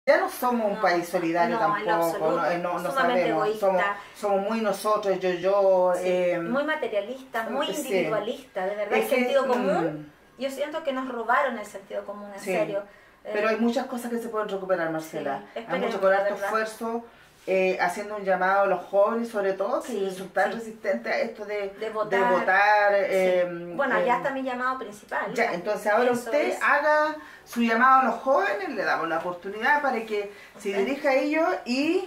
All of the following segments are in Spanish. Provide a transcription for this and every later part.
Ya no somos un país solidario no, en lo tampoco, absoluto. no Sumamente sabemos, egoísta. somos muy nosotros, yo, Sí, muy materialista, muy sí, individualista, de verdad. El es que, sentido común, yo siento que nos robaron el sentido común, en sí, serio. pero hay muchas cosas que se pueden recuperar, Marcela, Sí, hay mucho esperemos, con de harto verdad. esfuerzo, haciendo un llamado a los jóvenes, sobre todo, que Sí, son tan sí. resistentes a esto De de votar. votar. Sí. Bueno, allá está mi llamado principal. Ya, entonces ahora Eso usted es. haga su llamado a los jóvenes, le damos la oportunidad para que se dirija a ellos y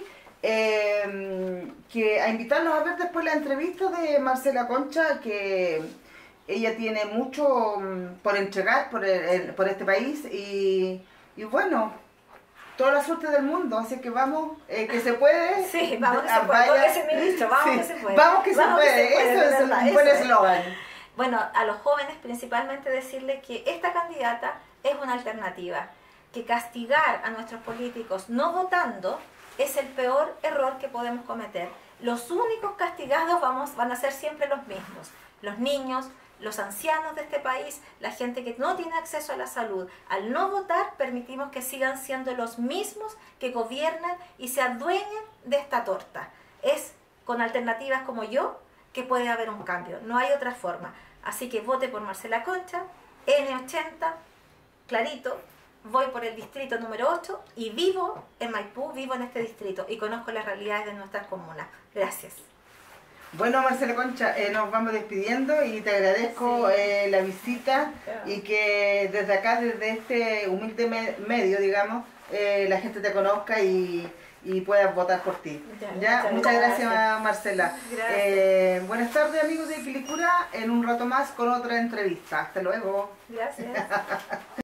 que a invitarlos a ver después la entrevista de Marcela Concha, que ella tiene mucho por entregar por este país y bueno, toda la suerte del mundo, así que vamos, que se puede. Sí, vamos que se puede. Con ese ministro, vamos Sí, que se puede. vamos que se Vamos puede, que se puede, eso de es verdad, un buen eso es. eslogan. Bueno, a los jóvenes principalmente decirles que esta candidata es una alternativa, que castigar a nuestros políticos no votando es el peor error que podemos cometer. Los únicos castigados van a ser siempre los mismos, los niños, los ancianos de este país, la gente que no tiene acceso a la salud. Al no votar permitimos que sigan siendo los mismos que gobiernan y se adueñen de esta torta. Es con alternativas como yo que puede haber un cambio, no hay otra forma. Así que vote por Marcela Concha, N80, clarito, voy por el distrito número 8 y vivo en Maipú, vivo en este distrito y conozco las realidades de nuestras comunas. Gracias. Bueno, Marcela Concha, nos vamos despidiendo y te agradezco la visita y que desde acá, desde este humilde medio, digamos, la gente te conozca y puedas votar por ti. ¿Ya? Muchas gracias, Marcela. Gracias. Buenas tardes, amigos de Quilicura, en un rato más con otra entrevista. Hasta luego. Gracias.